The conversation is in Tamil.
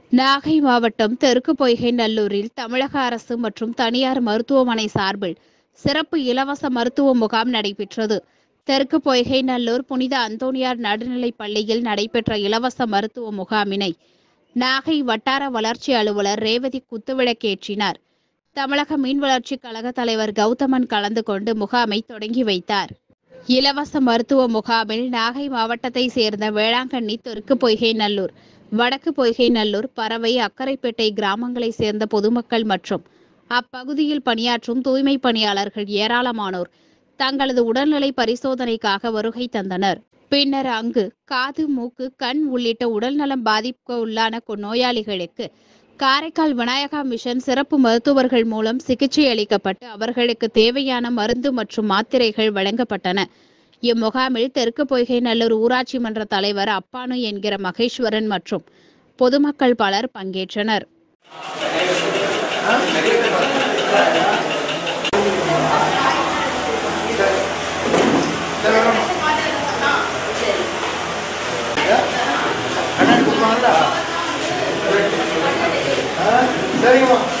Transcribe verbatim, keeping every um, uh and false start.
நாகை மாவட்டம் தெற்கு பொய்கை நல்லூரில் தமிழக அரசு மற்றும் தனியார் மருத்துவமனை சார்பில் சிறப்பு இலவச மருத்துவ முகாம் நடைபெற்றது. தெற்கு பொய்கை நல்லூர் புனித அந்தோனியார் நடுநிலைப் பள்ளியில் நடைபெற்ற இலவச மருத்துவ முகாமினை நாகை வட்டார வளர்ச்சி அலுவலர் ரேவதி குத்துவிளக்கேற்றினார். தமிழக மீன் வளர்ச்சிக் கழக தலைவர் கௌதமன் கலந்து கொண்டு முகாமை தொடங்கி வைத்தார். இலவச மருத்துவ முகாமில் நாகை மாவட்டத்தை சேர்ந்த வேளாங்கண்ணி, தெற்கு பொய்கை நல்லூர், வடக்கு பொய்கை நல்லூர், பறவை, அக்கரைப்பேட்டை கிராமங்களை சேர்ந்த பொதுமக்கள் மற்றும் அப்பகுதியில் பணியாற்றும் தூய்மை பணியாளர்கள் ஏராளமானோர் தங்களது உடல்நிலை பரிசோதனைக்காக வருகை தந்தனர். பின்னர் அங்கு காது, மூக்கு, கண் உள்ளிட்ட உடல்நலம் பாதிப்புக்கு உள்ளான நோயாளிகளுக்கு காரைக்கால் விநாயகா மிஷன் சிறப்பு மருத்துவர்கள் மூலம் சிகிச்சை அளிக்கப்பட்டு அவர்களுக்கு தேவையான மருந்து மற்றும் மாத்திரைகள் வழங்கப்பட்டன. இம்முகாமில் தெற்கு பொய்கை நல்லூர் ஊராட்சி மன்ற தலைவர் அப்பானு என்கிற மகேஸ்வரன் மற்றும் பொதுமக்கள் பலர் பங்கேற்றனர். சரிங்கம்மா.